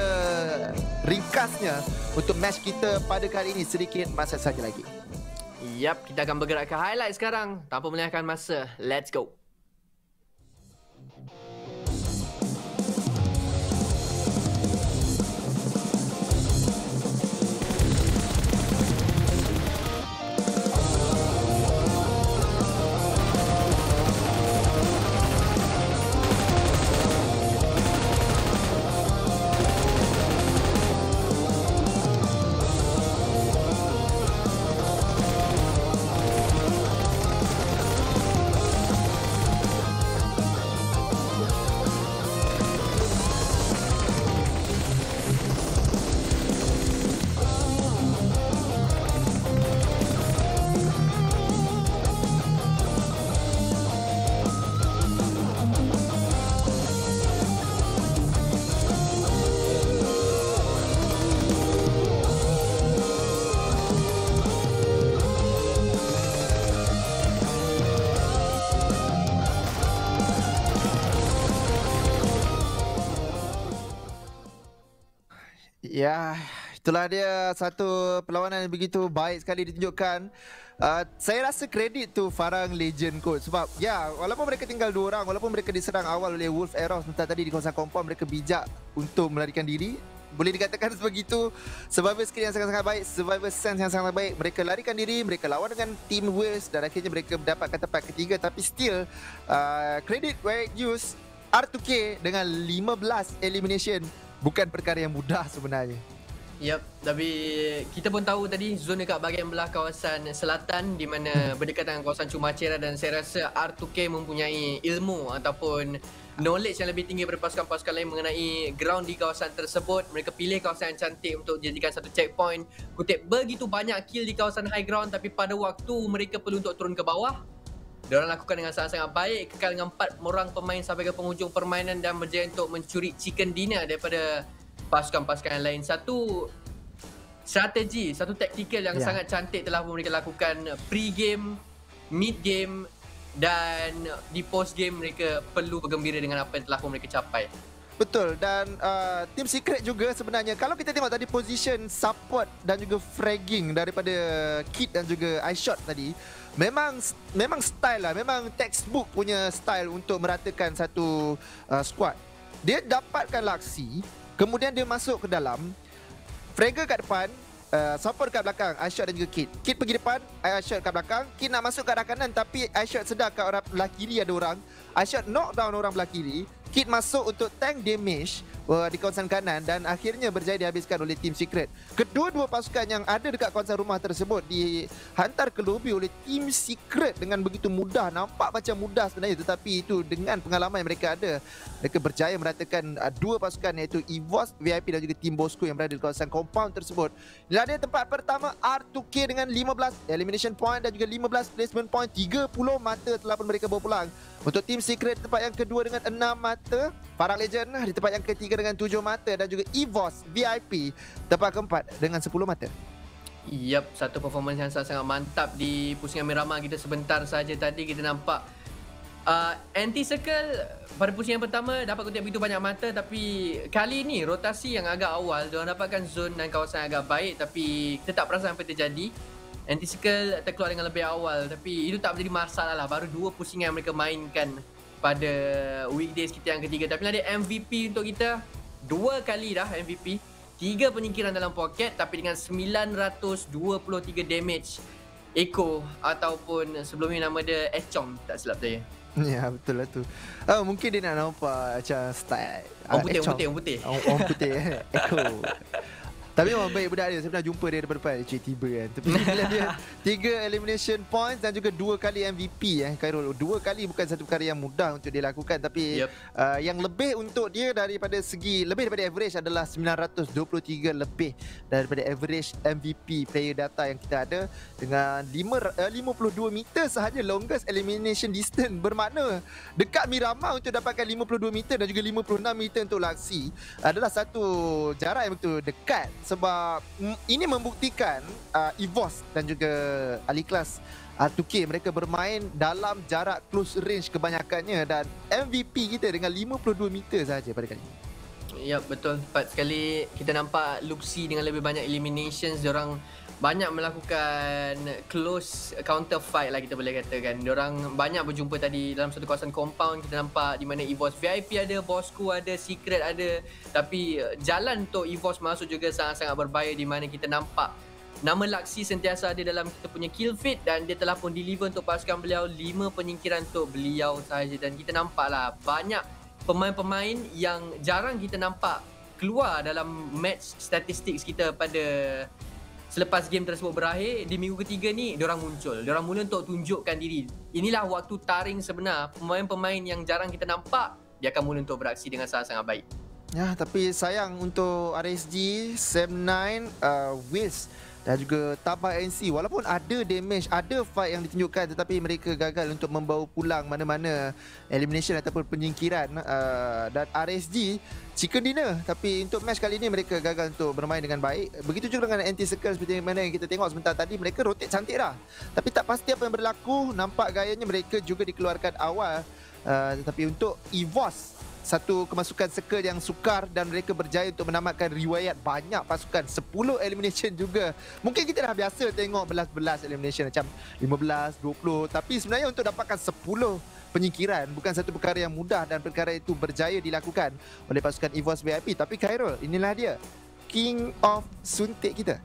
ringkasnya untuk match kita pada kali ini. Sedikit masa sahaja lagi. Yap, kita akan bergerak ke highlight sekarang tanpa melengahkan masa. Let's go. Ya, itulah dia satu perlawanan yang begitu baik sekali ditunjukkan. Uh, saya rasa kredit tu Farang Legend kot. Sebab ya, walaupun mereka tinggal dua orang, walaupun mereka diserang awal oleh Wolf Arrow sebentar tadi di kawasan compound, mereka bijak untuk melarikan diri. Boleh dikatakan sebegitu. Survival skill yang sangat-sangat baik, survival sense yang sangat baik. Mereka larikan diri, mereka lawan dengan Team Wolves dan akhirnya mereka mendapatkan tempat ketiga. Tapi still, uh, credit where it used, R two K dengan lima belas elimination bukan perkara yang mudah sebenarnya. Yep, tapi kita pun tahu tadi zon dekat bahagian belah kawasan selatan di mana berdekatan dengan kawasan Chumacera, dan saya rasa R two K mempunyai ilmu ataupun knowledge yang lebih tinggi daripada pasukan-pasukan lain mengenai ground di kawasan tersebut. Mereka pilih kawasan yang cantik untuk dijadikan satu checkpoint, kutip begitu banyak kill di kawasan high ground, tapi pada waktu mereka perlu untuk turun ke bawah, diorang lakukan dengan sangat-sangat baik, kekal dengan empat orang pemain sampai ke penghujung permainan dan berjaya untuk mencuri chicken dinner daripada pasukan-pasukan yang lain. Satu strategi, satu taktikal yang Ya. sangat cantik telah pun mereka lakukan pre-game, mid-game dan di post-game mereka perlu bergembira dengan apa yang telah pun mereka capai. Betul, dan uh, Team Secret juga sebenarnya kalau kita tengok tadi position support dan juga fragging daripada Kid dan juga iShot tadi, memang memang style lah, memang textbook punya style untuk meratakan satu uh, squad. Dia dapatkan Laksi, kemudian dia masuk ke dalam, fragger kat depan, uh, support kat belakang, iShot dan juga Kid. Kid pergi depan, iShot kat belakang, Kid nak masuk ke arah kanan tapi iShot sedar kat arah belah kiri ada orang. iShot knock down orang belah kiri. Kid masuk untuk tank damage uh, di kawasan kanan dan akhirnya berjaya dihabiskan oleh Team Secret. Kedua-dua pasukan yang ada dekat kawasan rumah tersebut dihantar ke lobi oleh Team Secret dengan begitu mudah. Nampak macam mudah sebenarnya, tetapi itu dengan pengalaman yang mereka ada, mereka berjaya meratakan uh, dua pasukan iaitu EVOS, V I P dan juga Team Bosco yang berada di kawasan compound tersebut. Inilah dia tempat pertama R two K dengan lima belas elimination point dan juga lima belas placement point. tiga puluh mata telah pun mereka bawa pulang. Untuk Team Secret tempat yang kedua dengan enam mata, Farah Legend di tempat yang ketiga dengan tujuh mata dan juga EVOS V I P tempat keempat dengan sepuluh mata. Yap, satu performance yang sangat-sangat mantap di pusingan Miramar kita sebentar saja tadi kita nampak uh, anti-circle pada pusingan pertama dapat kutip begitu banyak mata, tapi kali ini rotasi yang agak awal diorang dapatkan zone dan kawasan yang agak baik tapi kita tak perasan apa yang terjadi. Anti-circle terkeluar dengan lebih awal tapi itu tak menjadi masalah lah, baru dua pusingan yang mereka mainkan pada weekdays kita yang ketiga. Tapi ada M V P untuk kita, dua kali dah M V P, tiga penyingkiran dalam pocket tapi dengan sembilan ratus dua puluh tiga damage Echo ataupun sebelumnya nama dia Echong tak silap saya. Ya, betul lah tu. Oh, mungkin dia nak nampak macam style Orang putih, uh, orang putih, orang putih. Orang putih eh. Echo. Tapi memang baik budak dia. Saya pernah jumpa dia depan-depan. Cik tiba kan. Tapi bila dia tiga elimination points dan juga dua kali M V P eh, Khairul. Dua kali bukan satu perkara yang mudah untuk dia lakukan. Tapi yep. uh, yang lebih untuk dia daripada segi, lebih daripada average adalah sembilan ratus dua puluh tiga lebih daripada average M V P player data yang kita ada. Dengan lima puluh dua meter sahaja longest elimination distance. Bermakna dekat Miramar untuk dapatkan lima puluh dua meter dan juga lima puluh enam meter untuk Laksi adalah satu jarak yang betul dekat. Sebab ini membuktikan uh, EVOS dan juga ahli kelas R two K mereka bermain dalam jarak close range kebanyakannya dan M V P kita dengan lima puluh dua meter sahaja pada kali ini. Ya, betul. Tepat sekali. Kita nampak Luxi dengan lebih banyak eliminations. Diorang banyak melakukan close counter fight lah kita boleh katakan. Diorang banyak berjumpa tadi dalam satu kawasan compound. Kita nampak di mana EVOS V I P ada, Bosco ada, Secret ada. Tapi jalan untuk EVOS masuk juga sangat-sangat berbahaya di mana kita nampak nama Laksi sentiasa ada dalam kita punya kill feed dan dia telah pun deliver untuk pasukan beliau lima penyingkiran untuk beliau sahaja. Dan kita nampaklah banyak pemain-pemain yang jarang kita nampak keluar dalam match statistics kita pada selepas game tersebut berakhir. Di minggu ketiga ni diorang muncul, diorang mula untuk tunjukkan diri. Inilah waktu taring sebenar. Pemain-pemain yang jarang kita nampak, dia akan mula untuk beraksi dengan sangat-sangat baik. Ya, tapi sayang untuk R S G, Sam nine, uh, Wiz dan juga Tabah N C. Walaupun ada damage, ada fight yang ditunjukkan, tetapi mereka gagal untuk membawa pulang mana-mana elimination ataupun penyingkiran. uh, Dan R S G chicken dinner. Tapi untuk match kali ini mereka gagal untuk bermain dengan baik. Begitu juga dengan anti-circle seperti mana yang kita tengok sebentar tadi. Mereka rotate cantik dah, tapi tak pasti apa yang berlaku. Nampak gayanya mereka juga dikeluarkan awal. uh, Tetapi untuk EVOS, satu kemasukan circle yang sukar dan mereka berjaya untuk menamatkan riwayat banyak pasukan, sepuluh elimination juga. Mungkin kita dah biasa tengok belas-belas elimination macam lima belas, dua puluh, tapi sebenarnya untuk dapatkan sepuluh penyingkiran bukan satu perkara yang mudah dan perkara itu berjaya dilakukan oleh pasukan EVOS V I P. Tapi Khairul, inilah dia King of Suntik kita.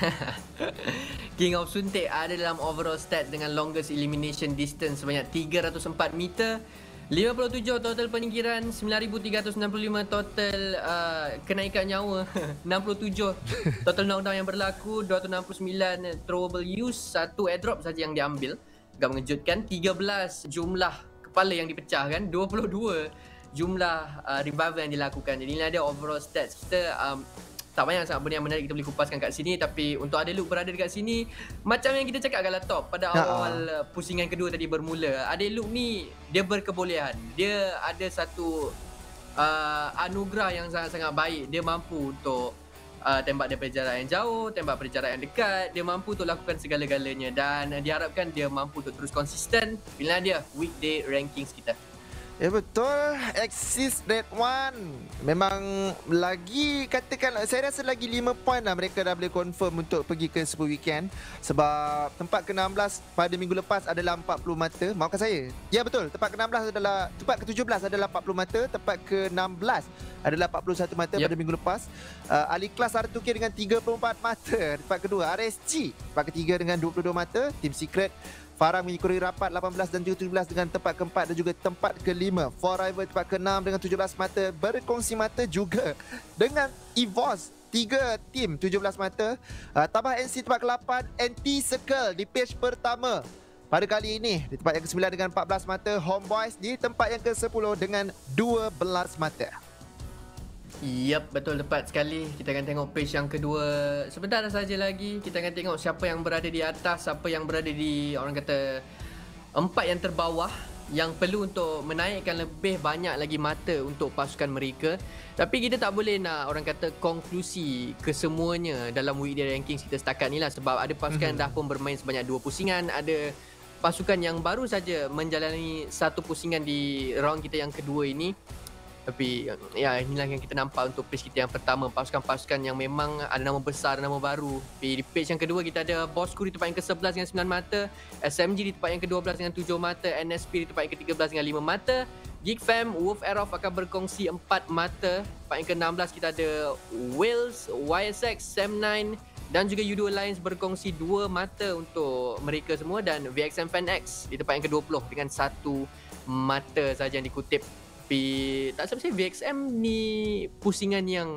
King of Suntik ada dalam overall stats dengan longest elimination distance sebanyak tiga ratus empat meter, lima puluh tujuh total penyingkiran, sembilan ribu tiga ratus enam puluh lima total uh, kenaikan nyawa, enam puluh tujuh total knockdown yang berlaku, dua ratus enam puluh sembilan throwable use, satu airdrop saja yang diambil. Agak mengejutkan. Tiga belas jumlah kepala yang dipecahkan, dua puluh dua jumlah uh, revival yang dilakukan. Jadi inilah dia overall stats kita. um, Tak banyak sangat benda yang menarik kita boleh kupaskan kat sini. Tapi untuk Adeluk berada dekat sini, macam yang kita cakap kat top pada awal uh, pusingan kedua tadi bermula, Adeluk ni dia berkebolehan. Dia ada satu uh, anugerah yang sangat-sangat baik. Dia mampu untuk uh, tembak daripada jarak yang jauh, tembak daripada jarak yang dekat. Dia mampu untuk lakukan segala-galanya dan uh, diharapkan dia mampu untuk terus konsisten. Bila dia weekday rankings kita. Ya betul, Axis Red One memang lagi katakan, saya rasa lagi lima poin lah mereka dah boleh confirm untuk pergi ke Super Weekend. Sebab tempat ke enam belas pada minggu lepas adalah empat puluh mata. Maafkan saya. Ya betul, tempat ke enam belas adalah, tempat ke tujuh belas adalah empat puluh mata, tempat ke enam belas adalah empat puluh satu mata yep. pada minggu lepas. Uh, Ali Kelas R two K dengan tiga puluh empat mata. Tempat kedua R S G, tempat ketiga dengan dua puluh dua mata. Team Secret Farang mengikuti rapat lapan belas dan juga tujuh belas dengan tempat keempat dan juga tempat kelima. Forever tempat keenam dengan tujuh belas mata. Berkongsi mata juga dengan EVOS, tiga tim tujuh belas mata. Uh, tambah N C tempat ke lapan, Anti-Circle di page pertama pada kali ini di tempat yang ke sembilan dengan empat belas mata. Homeboys di tempat yang ke sepuluh dengan dua belas mata. Yep, betul, tepat sekali. Kita akan tengok page yang kedua sebentar saja lagi. Kita akan tengok siapa yang berada di atas, siapa yang berada di, orang kata, empat yang terbawah, yang perlu untuk menaikkan lebih banyak lagi mata untuk pasukan mereka. Tapi kita tak boleh nak, orang kata, konklusi kesemuanya dalam weekday rankings kita setakat ni lah. Sebab ada pasukan mm-hmm. dah pun bermain sebanyak dua pusingan. Ada pasukan yang baru saja menjalani satu pusingan di round kita yang kedua ini. Tapi ya, inilah yang kita nampak untuk page kita yang pertama. Pasukan-pasukan yang memang ada nama besar, ada nama baru. Di page yang kedua kita ada Bosku di tempat yang ke sebelas dengan sembilan mata, S M G di tempat yang ke dua belas dengan tujuh mata, N S P di tempat yang ke tiga belas dengan lima mata, Geekfam, Wolf Aerof akan berkongsi empat mata. Tempat yang ke enam belas kita ada Wales, Y S X, Sam nine dan juga Yudo Alliance berkongsi dua mata untuk mereka semua, dan V X M Fan X di tempat yang ke dua puluh dengan satu mata saja yang dikutip. Tapi tak sampai V X M ni pusingan yang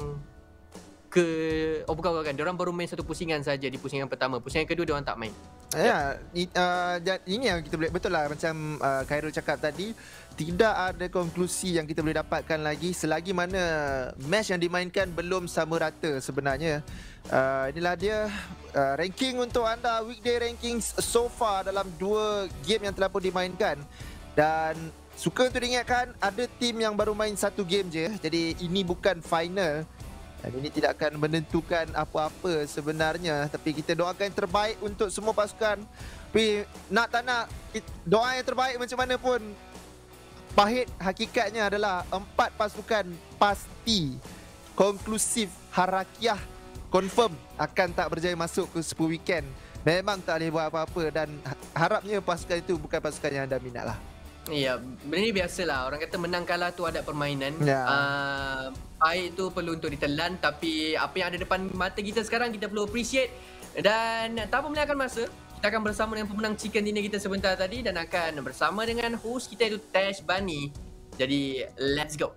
ke, oh bukan bukan, diorang baru main satu pusingan saja di pusingan pertama. Pusingan kedua diorang tak main. Ya, uh, ini yang kita boleh, betul lah macam uh, Khairul cakap tadi, tidak ada konklusi yang kita boleh dapatkan lagi selagi mana match yang dimainkan belum sama rata sebenarnya. Uh, inilah dia uh, ranking untuk anda, weekday rankings so far dalam dua game yang telah pun dimainkan. Dan suka untuk diingatkan, ada tim yang baru main satu game je. Jadi ini bukan final. Dan ini tidak akan menentukan apa-apa sebenarnya. Tapi kita doakan yang terbaik untuk semua pasukan. Tapi nak tak nak, doa yang terbaik macam mana pun, pahit hakikatnya adalah empat pasukan pasti konklusif, harakiah, confirm akan tak berjaya masuk ke Super Weekend. Memang tak boleh buat apa-apa. Dan harapnya pasukan itu bukan pasukan yang anda minat lah. Ya, benda ni biasalah. Orang kata menang kalah tu ada permainan. Ya. Uh, Baik tu perlu untuk ditelan. Tapi apa yang ada depan mata kita sekarang, kita perlu appreciate. Dan tanpa melengahkan masa, kita akan bersama dengan pemenang chicken dinner kita sebentar tadi. Dan akan bersama dengan host kita iaitu Tash Bunny. Jadi, let's go.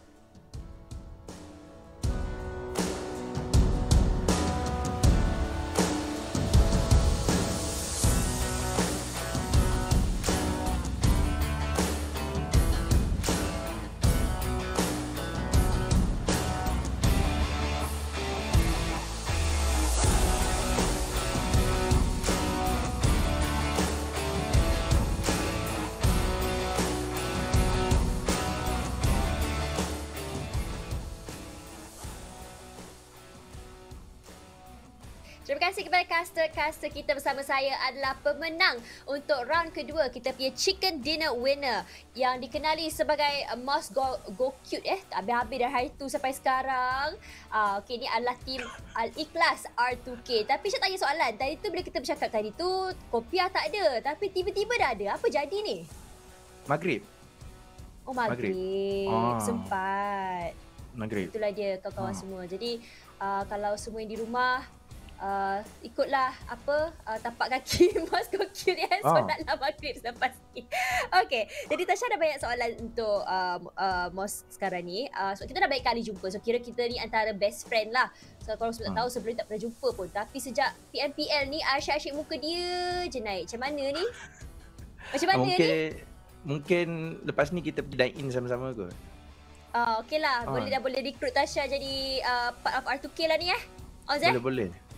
Terima kasih kepada caster-caster kita. Bersama saya adalah pemenang untuk round kedua. Kita punya chicken dinner winner yang dikenali sebagai Most Go, Go Cute eh. Habis-habis dari hari tu sampai sekarang. Uh, okay, ni adalah tim Al-Ikhlas R two K. Tapi saya tanya soalan. Tadi tu bila kita bercakap tadi tu, kopiah tak ada. Tapi tiba-tiba dah ada. Apa jadi ni? Maghrib. Oh, maghrib. maghrib. Oh. Sempat. Maghrib. Itulah dia kawan-kawan oh. semua. Jadi, uh, kalau semua yang di rumah, Uh, ikutlah apa uh, tapak kaki Mas Gokil ya, solatlah maghrib selepas ni. Okay, jadi Tasha ada banyak soalan untuk uh, uh, Mos sekarang ni. uh, So kita dah banyak kali jumpa, so kira kita ni antara best friend lah. So kalau sebelum hmm. tahu sebelum tak pernah jumpa pun. Tapi sejak P M P L ni asyik-asyik muka dia je naik. Macam mana ni? Macam mana mungkin, ni? Mungkin lepas ni kita pergi dine in sama-sama kot. uh, Okay lah, ah. boleh dah boleh recruit Tasha jadi uh, part of R two K lah ni eh. Ozeh? Boleh boleh.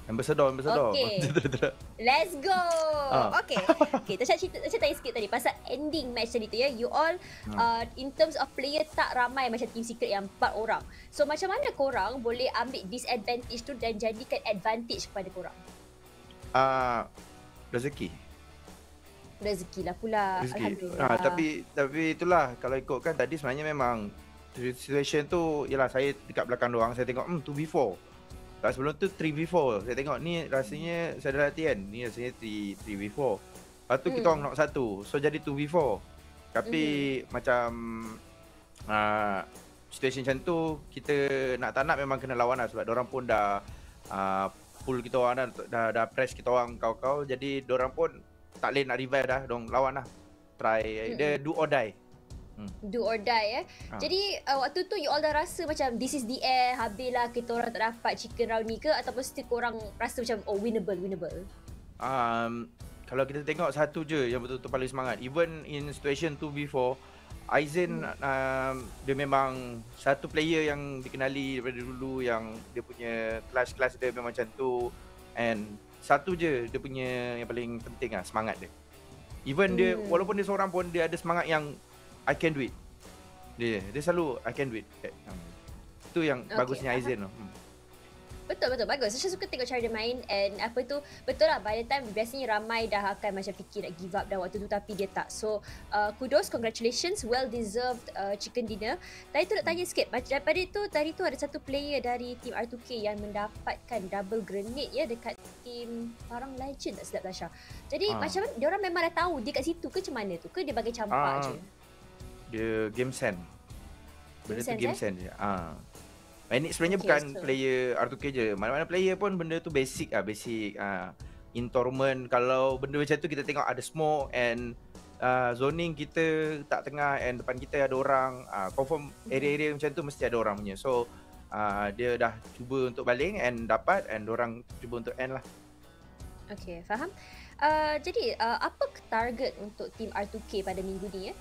Ambassador, ambassador. Okay. Let's go. Ah. Okay. Okay, Tasha cerita, Tasha tanya sikit tadi pasal ending match tadi tu ya. You all hmm. uh, in terms of player tak ramai macam Team Secret yang empat orang. So macam mana korang boleh ambil disadvantage tu dan jadikan advantage kepada korang? Ah, uh, rezeki. Rezeki lah pula. Rezeki. Alhamdulillah. Ah, tapi tapi itulah kalau ikutkan tadi sebenarnya memang situation tu ialah saya dekat belakang diorang, saya tengok hmm two v four. Tak sebelum tu three v four. Saya tengok ni rasanya saya dah latihan. Ni rasanya three v four. Lepas tu hmm. kita orang knock satu. So jadi two v four. Tapi hmm. macam uh, situation macam tu kita nak tak nak memang kena lawan lah sebab diorang pun dah uh, pull kita orang dah, dah dah press kita orang kau-kau. Jadi diorang pun tak boleh nak revive dah. Diorang lawan lah. Try hmm. dia do or die. Do or die eh. Ha. Jadi uh, waktu tu you all dah rasa macam this is the end, habislah kita orang tak dapat chicken round ni ke, ataupun still korang rasa macam oh winnable, winnable? Um, kalau kita tengok satu je yang betul-betul paling semangat. Even in situation two v four, Aizen hmm. um, dia memang satu player yang dikenali daripada dulu yang dia punya kelas-kelas dia memang macam tu. And satu je dia punya yang paling penting lah, semangat dia. Even hmm. dia, walaupun dia seorang pun dia ada semangat yang I can do it. Dia dia selalu I can do it. Itu yang okay, bagusnya Aizen tu. Hmm. Betul betul bagus. Saya suka tengok cara dia main and apa tu betul lah by the time biasanya ramai dah akan macam fikir nak give up dah waktu tu tapi dia tak. So uh, kudos, congratulations, well deserved uh, chicken dinner. Tadi tu nak tanya sikit macam daripada tu tadi tu ada satu player dari team R two K yang mendapatkan double grenade ya dekat team Parang Legend tak silap Tasha. Jadi ha. macam mana dia orang memang dah tahu dia kat situ ke macam mana tu ke dia bagi campak ha. je? Dia game sense. Benda game tu game sense je. Ah. Ini sebenarnya okay, bukan so. player R two K je. Mana-mana player pun benda tu basic ah, basic ah. In tournament kalau benda macam tu kita tengok ada smoke and uh, zoning kita tak tengah and depan kita ada orang, ah, confirm area-area macam tu mesti ada orang punya. So uh, dia dah cuba untuk baling and dapat and orang cuba untuk end lah. Okay, faham. Uh, jadi uh, apa target untuk team R two K pada minggu ni ya?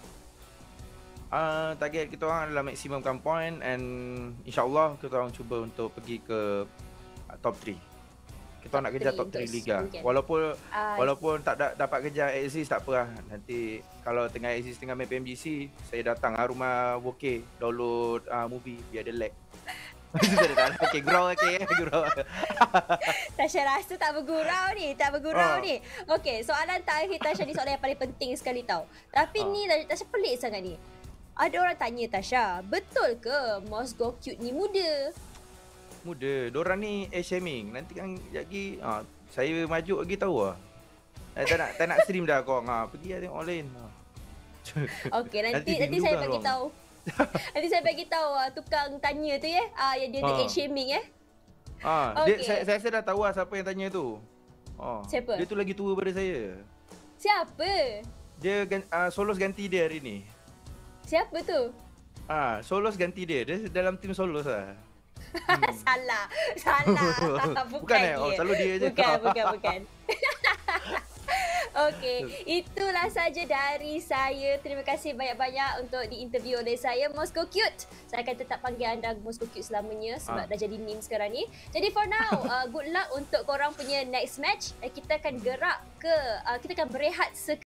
Uh, target kita orang adalah maximum count point and insyaAllah kita orang cuba untuk pergi ke uh, top three. Kita orang nak kejar top three Liga. Walaupun uh, walaupun tak da- dapat kejar Axis tak apa lah. Nanti kalau tengah Axis tengah main P M G C, saya datang lah rumah Woke download uh, movie biar ada lag. Okay, gurau okay, gurau. Tasha rasa tak bergurau ni, tak bergurau oh. ni. Okay, soalan terakhir Tasha ni soalan yang paling penting sekali tau. Tapi oh. ni Tasha pelik sangat ni. Ada orang tanya Tasha, betul ke Mosgo Cute ni muda? Muda. Diorang ni age shaming. Nanti kan lagi ha, saya maju lagi tahu lah. Eh, tak nak tak nak stream dah korang. Ha, pergi lah tengok online. Ha. Okey, nanti nanti, nanti saya bagi tahu. Nanti saya bagi tahu uh, tukang tanya tu ya, uh, yang dia ha. age shaming eh. Ah, okay. dia saya, saya rasa dah tahu lah siapa yang tanya tu. Oh, siapa? Dia tu lagi tua daripada saya. Siapa? Dia uh, Solos ganti dia hari ni. Siapa tu? Ah, Solos ganti dia. Dia dalam tim Solos lah. Hmm. salah. Salah. bukan bukan dia. Eh? Oh, selalu dia je. Bukan, bukan, bukan. Okey, itulah saja dari saya. Terima kasih banyak-banyak untuk diinterview oleh saya, Mosgo Cute. Saya akan tetap panggil anda Mosgo Cute selamanya sebab ah. dah jadi meme sekarang ni. Jadi for now, uh, good luck untuk korang punya next match. Uh, kita akan gerak ke, uh, kita akan berehat sekejap.